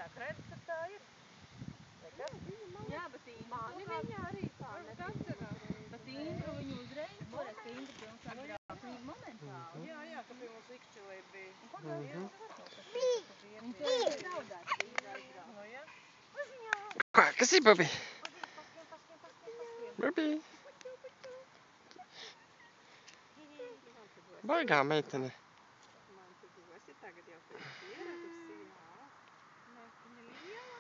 varētu redzēt, ka tā ir. Jā, bet mani viņa arī tā neatcerās. Bet Indru viņu uzreiz, toreiz, ka Indru pie mums atbrauc, viņa momentāli. Jā, ka pie mums Ikšķilē bija. Un pagājuši viņš toreiz zaudēts bija aizbrauc. No, jā? Kā, kas ir, Babi? Babi. Baigā meitene. Man tu esi tagad jau pieradusi, jā. Meitene liela.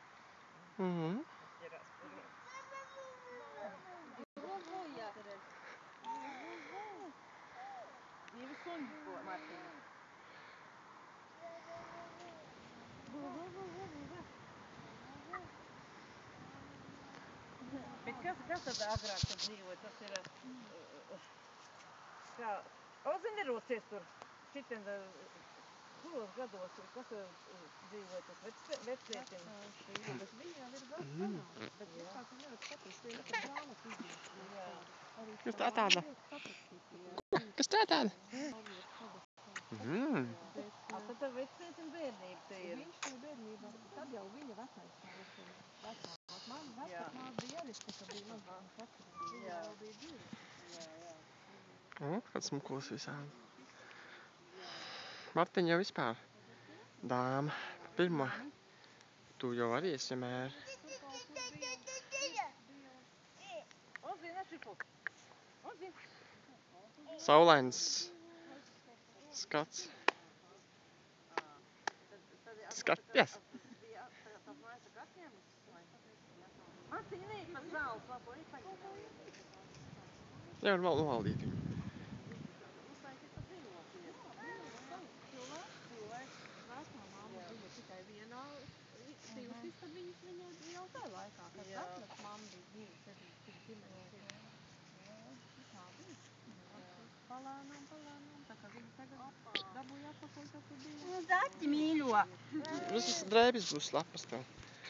Ķerās par jā. Divi suņi, ko Martīna. Bet kas tad agrāk tur dzīvoja? Tas ir, kā, Oziņerūcies tur, šitien, kuros gados, kas dzīvoja tas vecietim? Bet viņi jau ir vēl senāk, bet vispār tu nevar saprast, viņi ir grāmatu izdevuši. Kas tā tāda? Kas tā tāda? Tad tā vecietim bērnība te ir. Viņš te bērnība, tad jau viņa vecais vecāks. Man vecākmā bija arī, ka bija mazāk pasakas. Viņa jau bija dzīve. Kāds smukulis visādi. Martiņa jau vispār. Dāma. Pirmo. Tu jau arī esi vienmēr. Saulains skats. Skaties. Nevar vēl novaldīt viņu. Tikai vienā divas istabiņas viņa jau tajā laikā, kad atmet mamma bija dzīves, tad bija ģimenes. Tā bija. Palēnām, tā kā viņa tagad dabūja atpakaļ, tad tu bija. Zaķi mīļo. Visas drēbes būs lapas tev.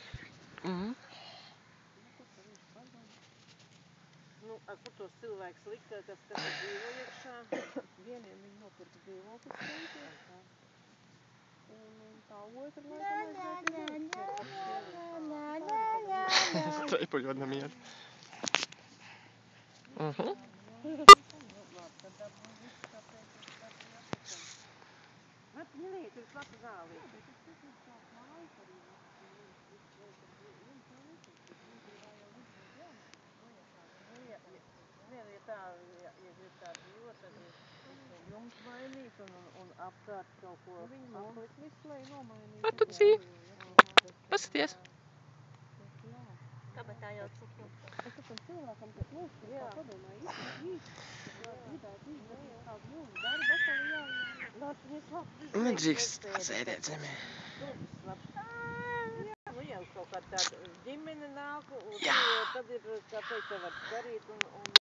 Nu, kur tos cilvēks lika, kas dzīvo iekšā? Vieniem viņi nopirka dzīvokļus rentēt. Un tā otra laikam Streipuļot namiet. Martiņa liek, ir slapa zālī. Ja tā, ja grib tā dzīvot, tad ir jums mainīt un apkārt kaut ko. Viņa aplik visu lai nomainīt. Kā tu dzīvi? Paskaties. Kāpēc tā jau cik jums? Es tam cilvēkam, kas lūk, tā padomāju, gribētu izdarīt kādu mūsu darbu, atkal jāiet. Nedrīkst sēdēt zemē. Nu jau kaut kā tāda ģimene nāk, un tad ir, kā teikt, var darīt un